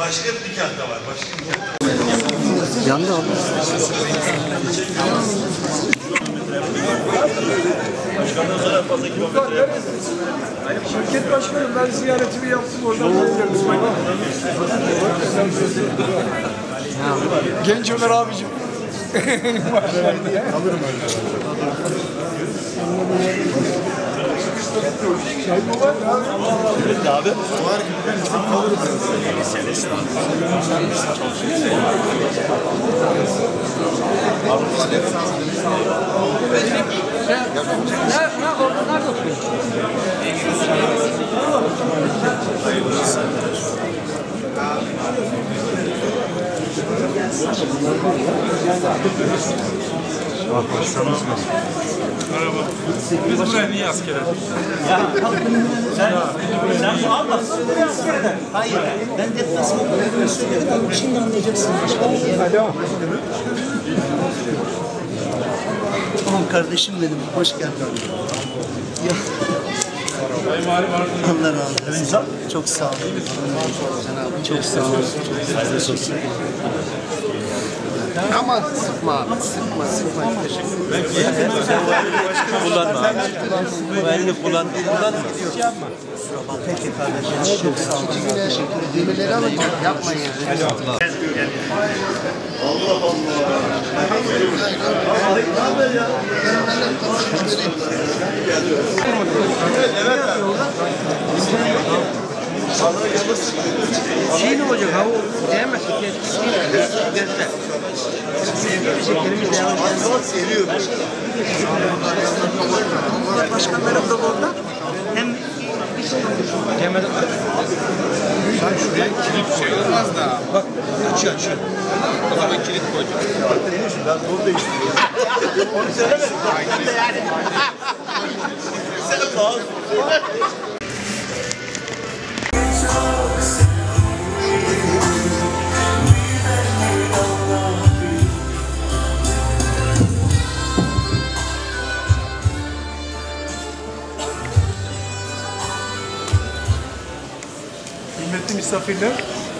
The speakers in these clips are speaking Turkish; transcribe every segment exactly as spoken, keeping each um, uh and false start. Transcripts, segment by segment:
Başka bir nikahta var. Başka bir nikahta var. Yandı abi. Başkandan sonra fazla kilometre yapmaz. Şirket başkanım, ben ziyaretimi yaptım oradan. Genç Ömer abicim. Alırım öyle. Şey mi var ya? Evet abi. Var gibi ben bizim kalırım. Ne oldu? Nerede oturuyorsun? Merhaba. Biz buraya niye asker ettik? Ya sen, sen bu almasın buraya asker eder. Hayır, ben deplasman olduğunu söylüyorum. Şimdi anlayacaksın. Alo. Tamam kardeşim benim, hoş geldin. Ya. Allah razı olsun. Çok sağ olun. Çok sağ olun. Çok sağ olun. Ama sıkma abi, sıkma, sıkma. Kullanma abi. Bu elini kullan, kullanma. Peki kardeşim, çok sağ olun. Demirleri alın, yapmayın yani. Allah Allah. Evet abi. Şey ne olacak ha o diyemezsin ki gezde. Sevgili şekerimiz devam ediyor. Başkanlarım da orada. Hem Sen şuraya kilit koy. Olmaz da. Bak açı açı. O zaman kilit koyacağım. Ben bunu değiştiriyorum. Onu söylemedim. Yani. Sen daha Kıymetli misafirler.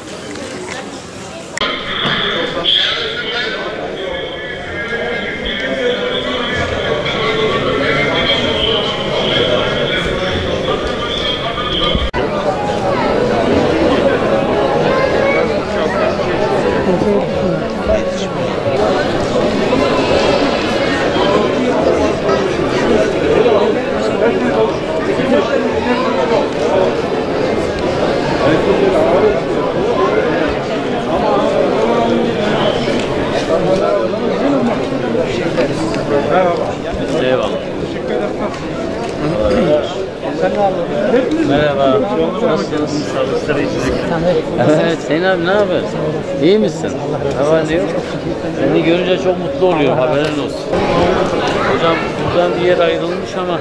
Merhaba. Nasılsınız? Evet, Hüseyin abi ne haber? İyi misin? Ne var ne yok? Seni görünce çok mutlu oluyorum, haberin olsun. Hocam buradan bir yer ayrılmış ama.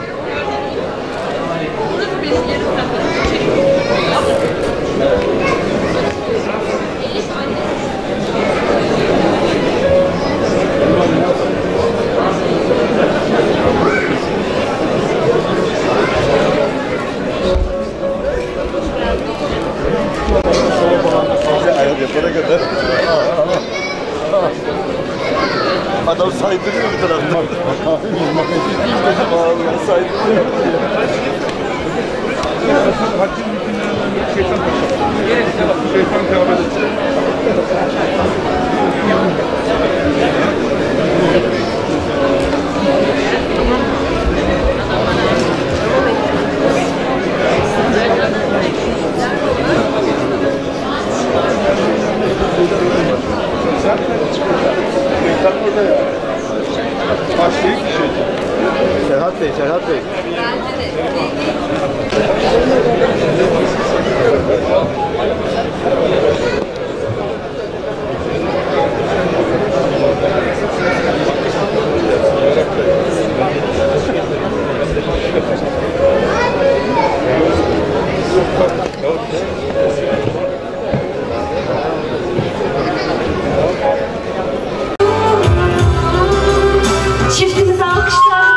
yapana kadar. Adam saydırıyor bir taraftan. Vallahi saydırıyor. Haccın bütünlüğünden şeytan kaçar. Şeytan kâbede. Başlayık bir şey. Serhat Bey, Serhat Bey. Çiftimize alkışlar.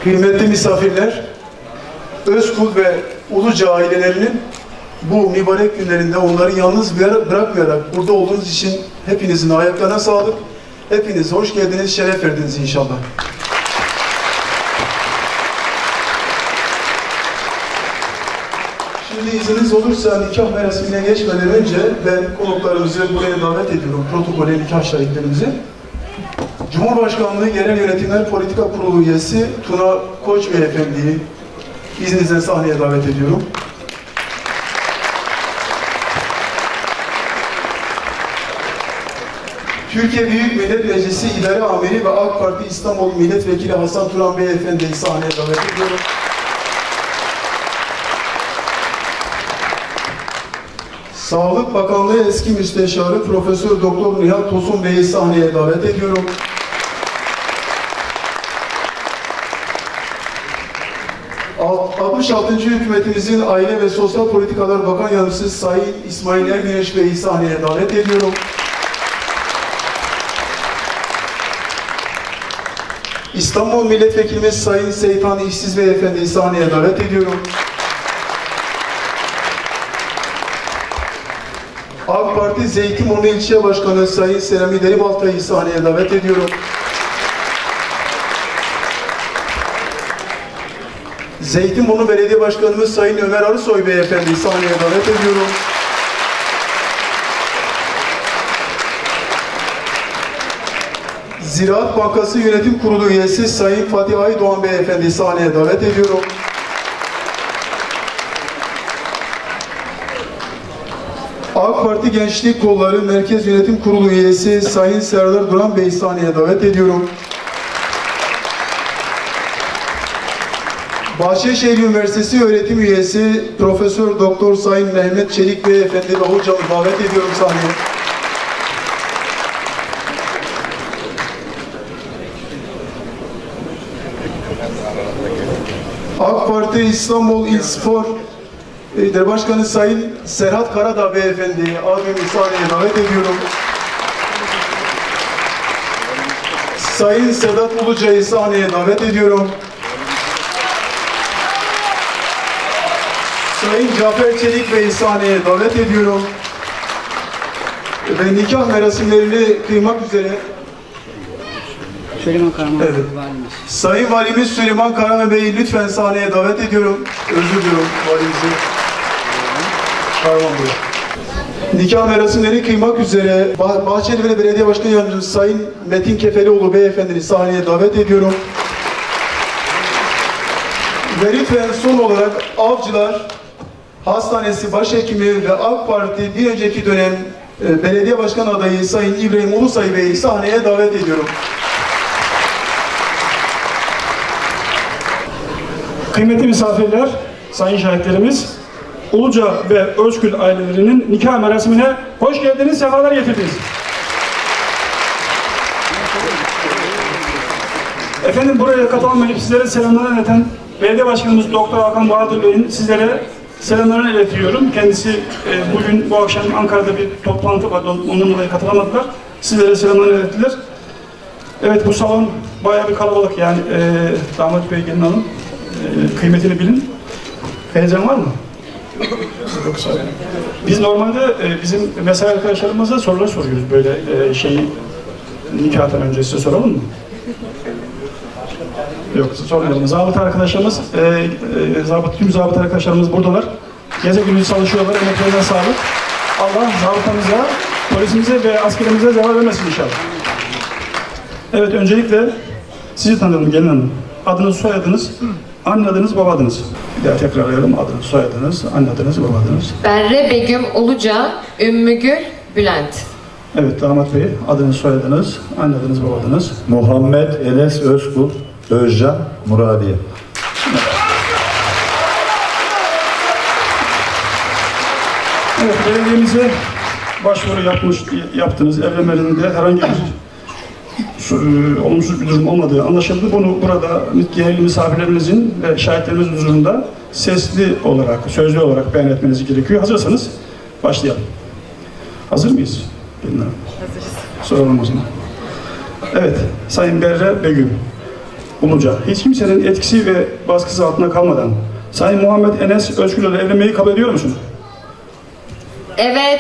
Kıymetli misafirler, Özkul ve Uluca ailelerinin bu mübarek günlerinde onları yalnız bırakmayarak burada olduğunuz için hepinizin ayaklarına sağlık. Hepiniz hoş geldiniz, şeref verdiniz inşallah. Şimdi izniniz olursa nikah merasimine geçmeden önce ben konuklarımızı buraya davet ediyorum, protokole nikah şahitlerimizi. Cumhurbaşkanlığı Genel Yönetimler Politika Kurulu üyesi Tuna Koç Beyefendi'yi izninizle sahneye davet ediyorum. Türkiye Büyük Millet Meclisi İdare Amiri ve AK Parti İstanbul Milletvekili Hasan Turan Beyefendi'yi sahneye davet ediyorum. Sağlık Bakanlığı Eski Müsteşarı Profesör Doktor Nihat Tosun Bey'i sahneye davet ediyorum. altmış altıncı hükümetimizin Aile ve Sosyal Politikalar Bakan Yardımcısı Sayın İsmail Ergüneş Bey'i sahneye davet ediyorum. İstanbul Milletvekilimiz Sayın Seyfan İşsiz Beyefendi'yi sahneye davet ediyorum. AK Parti Zeytinburnu İlçe Başkanı Sayın Selami Deribaltay'ı sahneye davet ediyorum. Zeytinburnu Belediye Başkanımız Sayın Ömer Arısoy Beyefendi'yi sahneye davet ediyorum. Ziraat Bankası Yönetim Kurulu üyesi Sayın Fatih Aydoğan Beyefendi'yi sahneye davet ediyorum. AK Parti Gençlik Kolları Merkez Yönetim Kurulu üyesi Sayın Serdar Duran Bey'i sahneye davet ediyorum. Bahçeşehir Üniversitesi öğretim üyesi Profesör Doktor Sayın Mehmet Çelik Beyefendi ve hocamı davet ediyorum sahneye. AK Parti İstanbul İl Spor İdare Başkanı Sayın Serhat Karadağ Beyefendi abimi sahneye davet ediyorum. Sayın Sedat Uluca'yı sahneye davet ediyorum. Sayın Cafer Çelik Bey'i sahneye davet ediyorum. Ve nikah merasimlerini kıymak üzere Süleyman Karaman evet. Valimiz. Sayın Valimiz Süleyman Karaman Bey'i lütfen sahneye davet ediyorum. Özür diliyorum valimizi. Karaman Bey. Nikah merasimleri kıymak üzere bah Bahçeli Belediye Başkanı Yardımcısı Sayın Metin Kefelioğlu Beyefendi'ni sahneye davet ediyorum. Ve lütfen son olarak Avcılar Hastanesi Başhekimi ve AK Parti bir önceki dönem e, belediye başkan adayı Sayın İbrahim Ulusay Bey'i sahneye davet ediyorum. Kıymetli misafirler, sayın şahitlerimiz, Uluca ve Özkül ailelerinin nikah merasimine hoş geldiniz, sefalar getirdiniz. Efendim buraya katılamayıp sizlere selamlarını ileten Belediye Başkanımız Doktor Hakan Bahadır Bey'in sizlere selamlarını iletiyorum. Kendisi e, bugün bu akşam Ankara'da bir toplantı var, ondan dolayı katılamadılar. Sizlere selamlarını ilettiler. Evet, bu salon bayağı bir kalabalık yani e, damat bey gelin hanım. E, kıymetini bilin. Heyecan var mı? Yoksa biz normalde e, bizim mesai arkadaşlarımıza sorular soruyoruz böyle e, şeyi nikahtan önce size soralım mı? Yok, sormayalım. Zabıta arkadaşlarımız, e, e, zabıt, tüm zabıta arkadaşlarımız buradalar. Gece gündüz çalışıyorlar, emeklerine sağlık. Allah zabıtamıza, polisimize ve askerimize zeval vermesin inşallah. Evet, öncelikle sizi tanıyalım gelin hanım. Adınız, soyadınız, anne adınız, baba adınız. Bir daha tekrarlayalım. Adınız, soyadınız, anne adınız, baba adınız. Berre Begüm Uluca, Ümmügül Bülent. Evet, damat bey, adınız, soyadınız, anne adınız, baba adınız. Muhammed Enes Özkul, Özcan Muradiye. Evet, belediyemize başvuru yapmış, yaptınız. Evlenmelerinde herhangi bir e, olumsuz bir durum olmadığı anlaşıldı. Bunu burada değerli misafirlerimizin ve şahitlerimizin huzurunda sesli olarak, sözlü olarak beyan etmeniz gerekiyor. Hazırsanız başlayalım. Hazır mıyız? Hazırız. Soralım o zaman. Evet, Sayın Berre Begüm. Uluca hiç kimsenin etkisi ve baskısı altında kalmadan Sayın Muhammed Enes Özgül ile evlenmeyi kabul ediyor musun? Evet.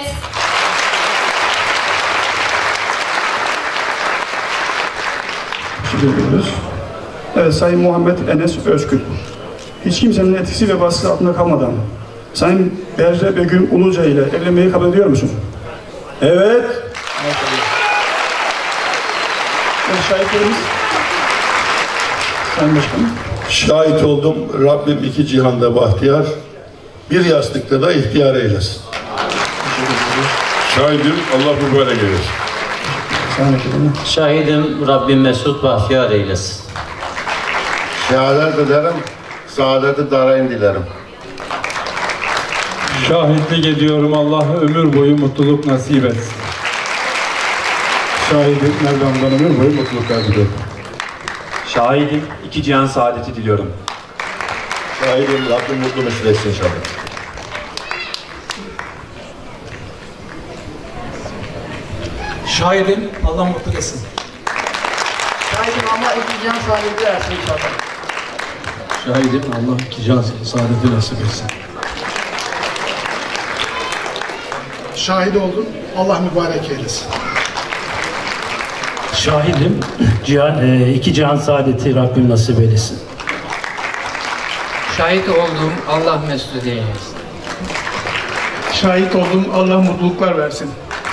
Teşekkür ediyoruz. Evet, Sayın Muhammed Enes Özgül hiç kimsenin etkisi ve baskısı altında kalmadan Sayın Berre Begüm Uluca ile evlenmeyi kabul ediyor musun? Evet. Evet, şahitlerimiz. Sayın Başkanım. Şahit oldum. Rabbim iki cihanda bahtiyar, bir yastıkta da ihtiyar eylesin. Şahidim, Allah mübarek eylesin. Şahidim, Rabbim mesut bahtiyar eylesin. Şehadet ederim, saadeti darayn dilerim. Şahitlik ediyorum, Allah ömür boyu mutluluk nasip etsin. Şahidim, Mevlam'dan ömür boyu mutluluklar diliyorum. Şahidim, iki cihan saadeti diliyorum. Şahidim, Rabbim mutlu mesut etsin inşallah. Şahidim, Allah mutlu etsin. Şahidim ama iki can saadeti versin inşallah. Şahidim, Allah iki can saadeti nasip etsin. Şahit oldum, Allah mübarek eylesin. Şahidim, cihan, e, iki cihan saadeti Rabbim nasip eylesin. Şahit olduğum Allah mesut eylesin. Şahit oldum, Allah mutluluklar versin.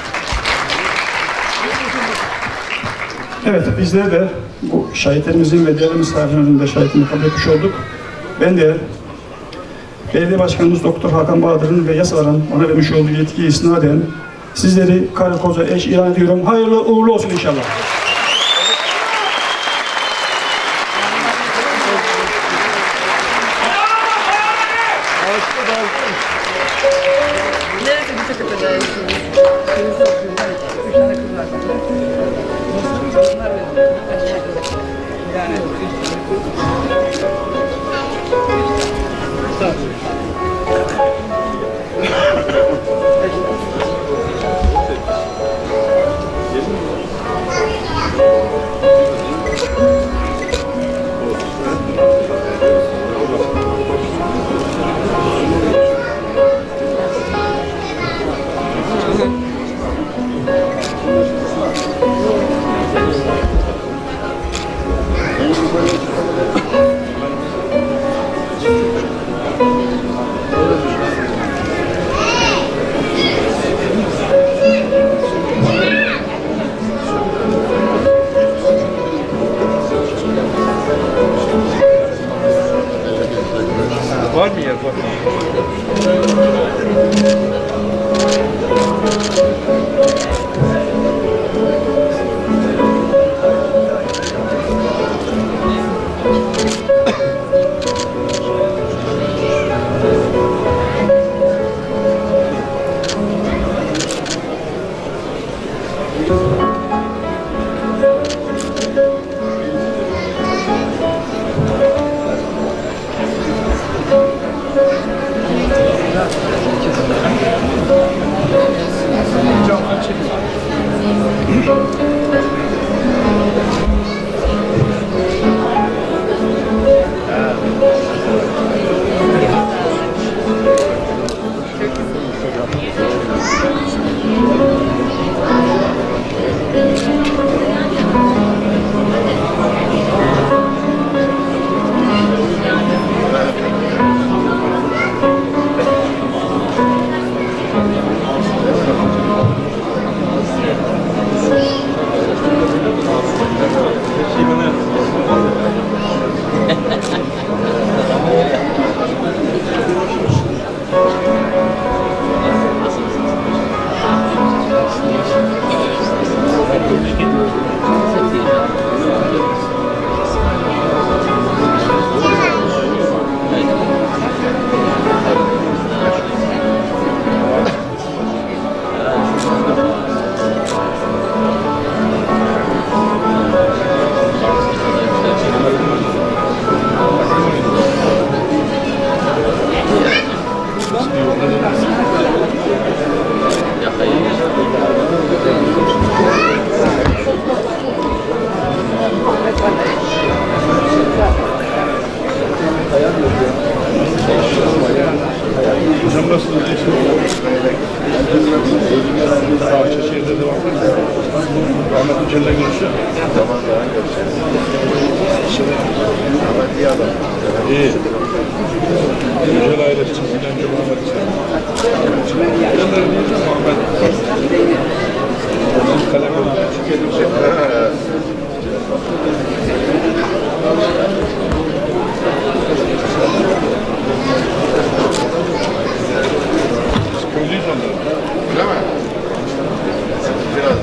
Evet, bizler de bu şahitlerimizin ve değerli misafirlerin önünde şahitliğini kabul etmiş olduk. Ben de Belediye Başkanımız Doktor Hakan Bahadır'ın ve yasaların ona vermiş olduğu yetkiye isnaden sizleri karı koca eş ilan ediyorum. Hayırlı uğurlu olsun inşallah. Bahçeşehir'de devam ediyor. Ahmet Hoca'yla görüşüyor. Tamam, daha görüşürüz. Ahmet iyi adam. İyi. Güzel ailesi için bence Muhammed için. Muhammed. Bizim kalem olduğu için gelecek. Köylüyüz onları. Öyle mi? Biraz.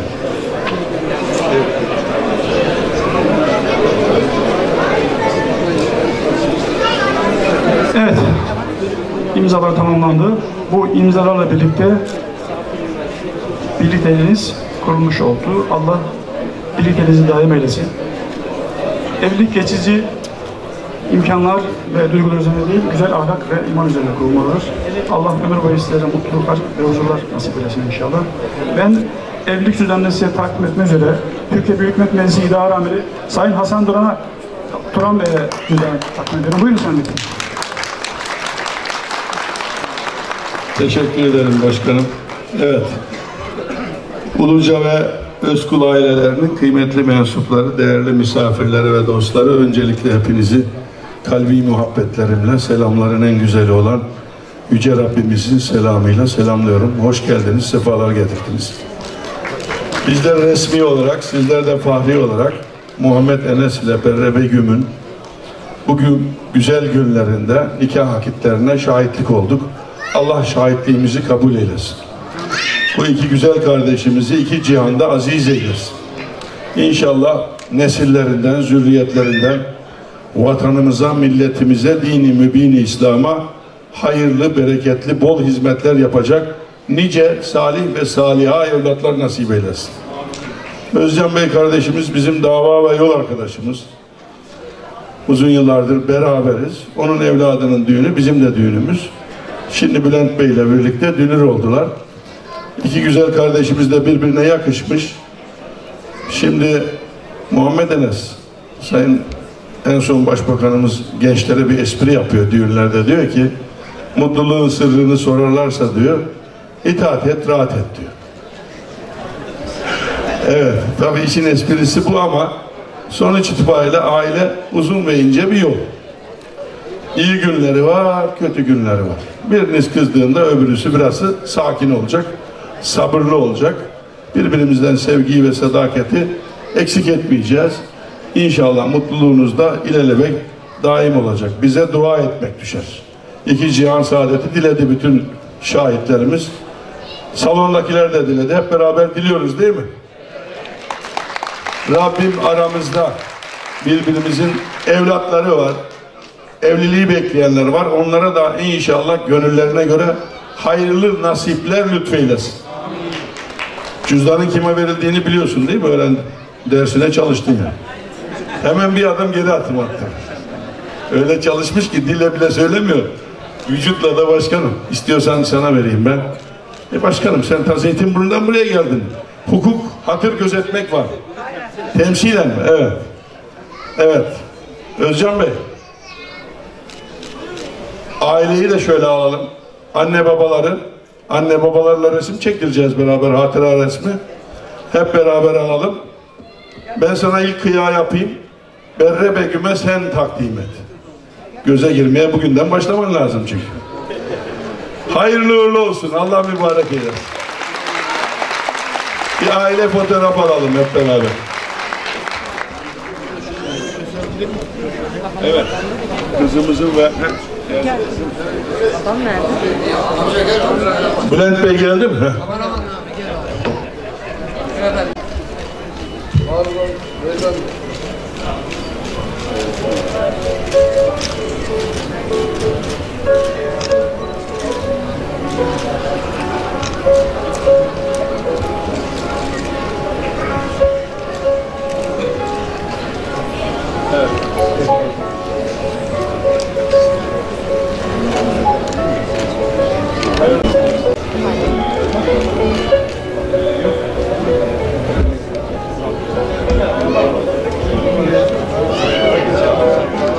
Evet, imzalar tamamlandı. Bu imzalarla birlikte birlikteliğiniz kurulmuş oldu. Allah birlikteliğinizi daim eylesin. Evlilik geçici imkanlar ve duygular üzerine değil, güzel ahlak ve iman üzerine kurulmalıdır. Allah ömür boyu sizlere mutluluklar ve huzurlar nasip eylesin inşallah. Ben evlilik düzenini size takdim etmek üzere Türkiye Büyük Millet Meclisi İdare Amiri Sayın Hasan Duran'a Turan Bey'e düzenini takdim ediyorum. Buyurun sen lütfen. Teşekkür ederim başkanım. Evet. Uluca ve Özkul ailelerinin kıymetli mensupları, değerli misafirleri ve dostları, öncelikle hepinizi kalbi muhabbetlerimle, selamların en güzeli olan Yüce Rabbimizin selamıyla selamlıyorum. Hoş geldiniz, sefalar getirdiniz. Bizler resmi olarak, sizler de fahri olarak Muhammed Enes ile Berre Begüm'ün bugün güzel günlerinde nikah akitlerine şahitlik olduk. Allah şahitliğimizi kabul eylesin. Bu iki güzel kardeşimizi iki cihanda aziz eylesin. İnşallah nesillerinden, zürriyetlerinden vatanımıza, milletimize, dini mübini İslam'a hayırlı, bereketli, bol hizmetler yapacak nice salih ve saliha evlatlar nasip eylesin. Özcan Bey kardeşimiz bizim dava ve yol arkadaşımız. Uzun yıllardır beraberiz. Onun evladının düğünü bizim de düğünümüz. Şimdi Bülent Bey ile birlikte dünür oldular. İki güzel kardeşimiz de birbirine yakışmış. Şimdi Muhammed Enes, Sayın en son Başbakanımız gençlere bir espri yapıyor düğünlerde. Diyor ki, mutluluğun sırrını sorarlarsa diyor, itaat et, rahat et diyor. Evet, tabii işin esprisi bu ama sonuç itibariyle aile uzun ve ince bir yol. İyi günleri var, kötü günleri var. Biriniz kızdığında öbürüsü biraz sakin olacak, sabırlı olacak. Birbirimizden sevgiyi ve sadakati eksik etmeyeceğiz. İnşallah mutluluğunuz da ilelebet daim olacak. Bize dua etmek düşer. İki cihan saadeti diledi bütün şahitlerimiz. Salondakiler de diledi. Hep beraber diliyoruz değil mi? Rabbim aramızda birbirimizin evlatları var. Evliliği bekleyenler var. Onlara da inşallah gönüllerine göre hayırlı nasipler lütfeylesin. Cüzdanın kime verildiğini biliyorsun değil mi? Öğren dersine çalıştın ya. Hemen bir adım geri atım attım. Öyle çalışmış ki dille bile söylemiyor. Vücutla da başkanım. İstiyorsan sana vereyim ben. E başkanım sen ta Zeytinburnu'ndan buraya geldin. Hukuk, hatır gözetmek var. Temsilen mi? Evet. Evet. Özcan Bey. Aileyi de şöyle alalım. Anne babaları, anne babalarla resim çektireceğiz beraber, hatıra resmi. Hep beraber alalım. Ben sana ilk kıya yapayım. Berre Begüm'e sen takdim et. Göze girmeye bugünden başlaman lazım çünkü. Hayırlı uğurlu olsun. Allah mübarek eylesin. Bir aile fotoğraf alalım hep beraber. Evet. Kızımızın ve Babam nerede? Bülent Bey geldi mi?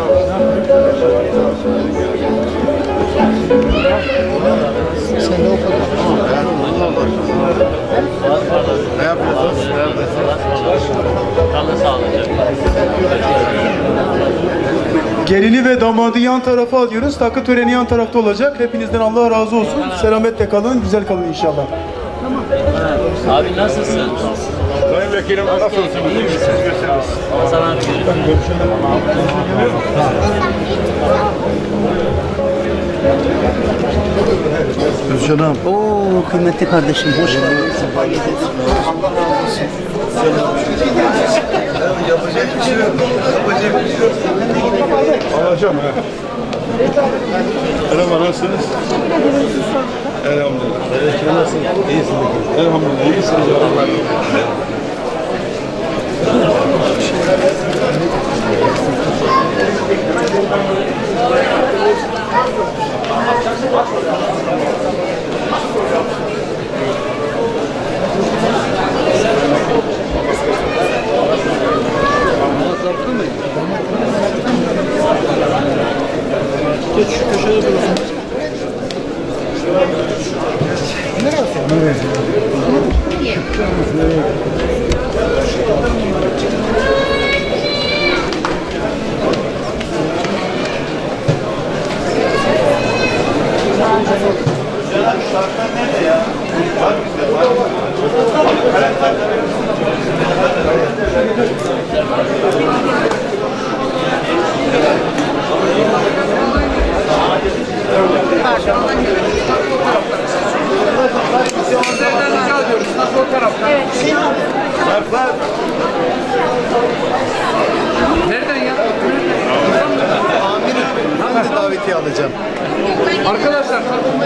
Sen de o kadar. Gelini ve damadı yan tarafa alıyoruz. Takı töreni yan tarafta olacak. Hepinizden Allah razı olsun. Selametle kalın, güzel kalın inşallah. Abi nasılsın? Sayın Vekilim nasılsınız? İyi misiniz? Hasan abi Özcan'ım. Oo kıymetli kardeşim hoş geldin. Sefa getirdin. Yapacak bir şey yok. Yapacak bir şey yok. Alacağım ha. Merhaba, nasılsınız? Elhamdülillah. Nasılsınız? İyisiniz. Elhamdülillah. İyisiniz. Geç şu köşede durursun. Nereden ya? Amirim, ben de davetiye alacağım. Arkadaşlar.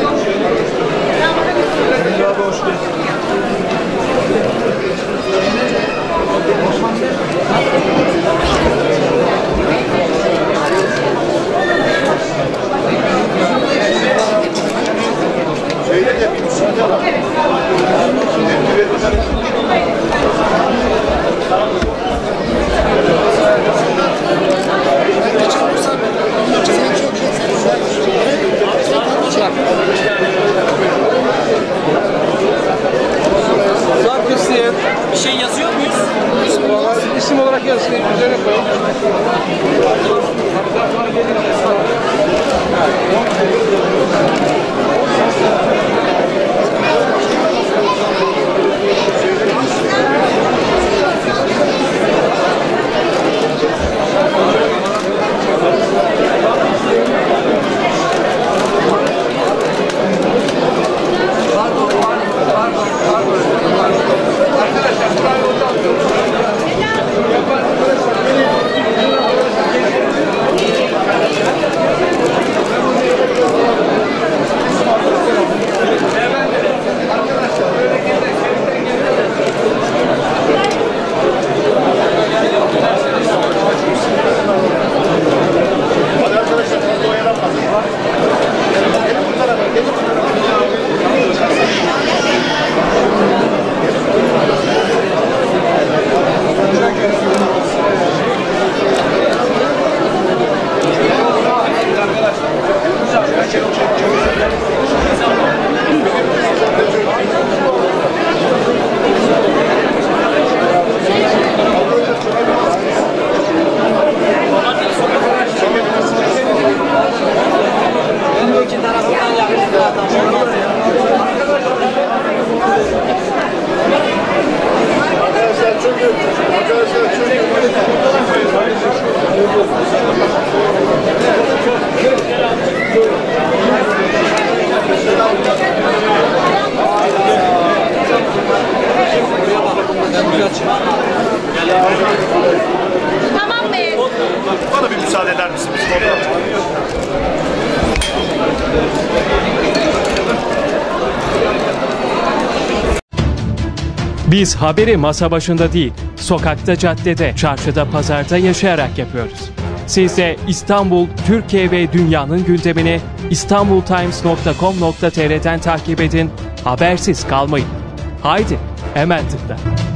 Emre abi hoş geldin. Şeyde de bir müsaade var. Zarf isteyen. Bir şey yazıyor muyuz? İsim olarak, isim olarak yazsın. Üzerine koyun. Tamam be. Bana bir müsaade eder misiniz? Biz haberi masa başında değil, sokakta, caddede, çarşıda, pazarda yaşayarak yapıyoruz. Siz de İstanbul, Türkiye ve dünyanın gündemini istanbultimes nokta com nokta tr'den takip edin, habersiz kalmayın. Haydi, hemen tıkla.